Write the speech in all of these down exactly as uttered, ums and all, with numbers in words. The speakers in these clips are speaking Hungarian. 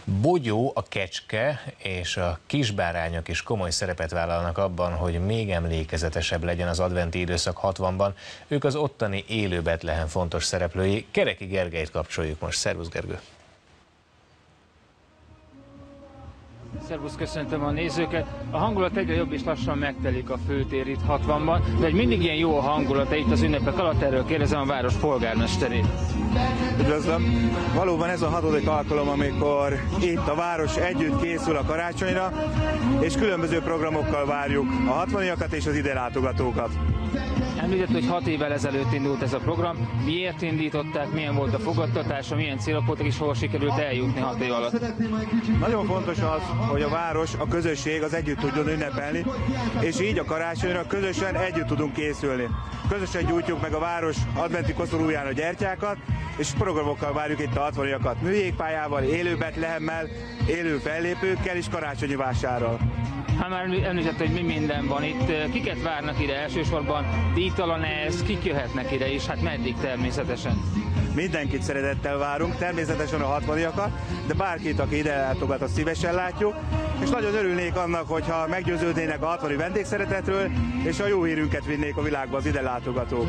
Bogyó, a kecske és a kisbárányok is komoly szerepet vállalnak abban, hogy még emlékezetesebb legyen az adventi időszak hatvanban. Ők az ottani élő Betlehem fontos szereplői. Kereki Gergelyt kapcsoljuk most. Szervusz, Gergő! Szervusz, köszöntöm a nézőket! A hangulat egyre jobb és lassan megtelik a főtér itt hatvanban, de hogy mindig ilyen jó a hangulata itt az ünnepek alatt, erről kérdezem a város polgármesterét. Üdvözlöm! Valóban ez a hatodik alkalom, amikor itt a város együtt készül a karácsonyra, és különböző programokkal várjuk a hatvaniakat és az ide látogatókat. Említett, hogy hat évvel ezelőtt indult ez a program. Miért indították, milyen volt a fogadtatása, milyen célok voltak és hol sikerült eljutni hat év alatt? Nagyon fontos az, hogy a város, a közösség az együtt tudjon ünnepelni, és így a karácsonyra közösen együtt tudunk készülni. Közösen gyújtjuk meg a város adventi koszorúján a gyertyákat, és programokkal várjuk itt a hatvaniakat. Műjégpályával, élő Betlehemmel, élő fellépőkkel és karácsonyi vásárral. Hát már említett, hogy mi minden van itt. Kiket várnak ide elsősorban? Díjtalan ez, kik jöhetnek ide is? Hát meddig természetesen? Mindenkit szeretettel várunk, természetesen a hatvaniakat, de bárkit, aki ide látogat, azt szívesen látjuk, és nagyon örülnék annak, hogyha meggyőződnének a hatvani vendégszeretetről, és a jó hírünket vinnék a világba az ide látogatók.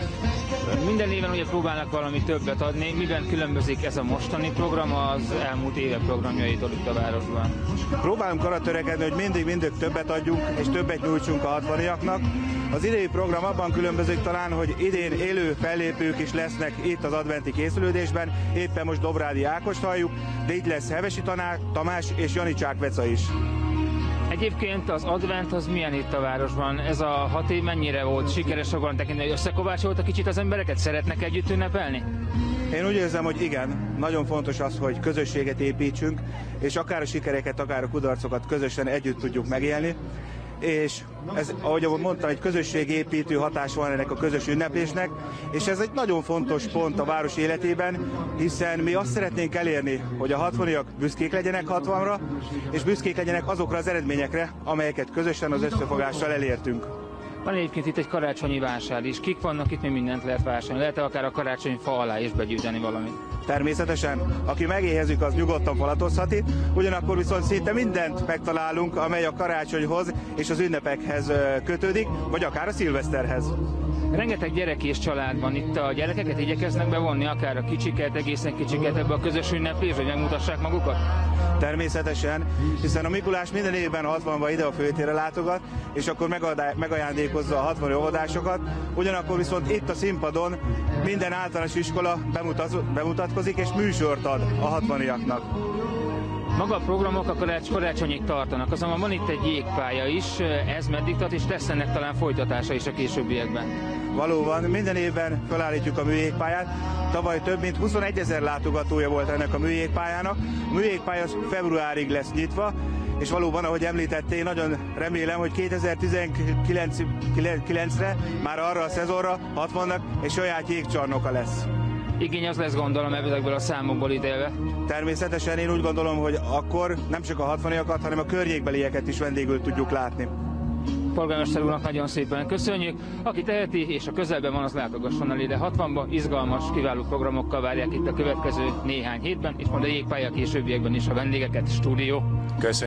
Minden éven ugye próbálnak valami többet adni. Miben különbözik ez a mostani program az elmúlt évek programjaitól itt a városban? Próbálunk arra törekedni, hogy mindig-mindig többet adjunk és többet nyújtsunk a hatvaniaknak. Az idei program abban különbözik talán, hogy idén élő fellépők is lesznek itt az adventi készülődésben. Éppen most Dobrádi Ákost halljuk, de itt lesz Hevesi Tamás és Janicsák Veca is. Egyébként az advent az milyen itt a városban? Ez a hat év mennyire volt sikeres abban tekintve, hogy összekovácsolta kicsit az embereket? Szeretnek együtt ünnepelni? Én úgy érzem, hogy igen, nagyon fontos az, hogy közösséget építsünk, és akár a sikereket, akár a kudarcokat közösen együtt tudjuk megélni. És ez, ahogy mondtam, egy közösségépítő hatás van ennek a közös ünneplésnek, és ez egy nagyon fontos pont a város életében, hiszen mi azt szeretnénk elérni, hogy a hatvaniak büszkék legyenek hatvanra, és büszkék legyenek azokra az eredményekre, amelyeket közösen az összefogással elértünk. Van egyébként itt egy karácsonyi vásár is. Kik vannak itt, mi mindent lehet vásárolni? Lehet-e akár a karácsony fa alá is begyűjteni valamit? Természetesen, aki megéhezik, az nyugodtan falatozhat itt, ugyanakkor viszont szinte mindent megtalálunk, amely a karácsonyhoz és az ünnepekhez kötődik, vagy akár a szilveszterhez. Rengeteg gyerek és család van itt. A gyerekeket igyekeznek bevonni, akár a kicsiket, egészen kicsiket ebbe a közös ünneplésbe, hogy megmutassák magukat? Természetesen, hiszen a Mikulás minden évben hatvanban ide a főtérre látogat, és akkor megajándékozza a hatvani óvodásokat, ugyanakkor viszont itt a színpadon minden általános iskola bemutatkozik és műsort ad a hatvaniaknak. Maga a programok a karácsonyig tartanak, azonban van itt egy jégpálya is, ez meddig tart, és lesz ennek talán folytatása is a későbbiekben. Valóban, minden évben felállítjuk a műjégpályát. Tavaly több mint huszonegyezer látogatója volt ennek a műjégpályának. A műjégpálya februárig lesz nyitva, és valóban, ahogy említettél, nagyon remélem, hogy kétezer-tizenkilencre már arra a szezonra hatvannak egy saját jégcsarnoka lesz. Igény az lesz, gondolom, ezekből a számokból ítélve. Természetesen én úgy gondolom, hogy akkor nem csak a hatvaniakat, hanem a környékbelieket is vendégül tudjuk látni. Polgármester úrnak nagyon szépen köszönjük. Aki teheti és a közelben van, az látogasson el ide hatvanba. Izgalmas, kiváló programokkal várják itt a következő néhány hétben, és majd a jégpálya későbbiekben is a vendégeket, stúdió. Köszönjük.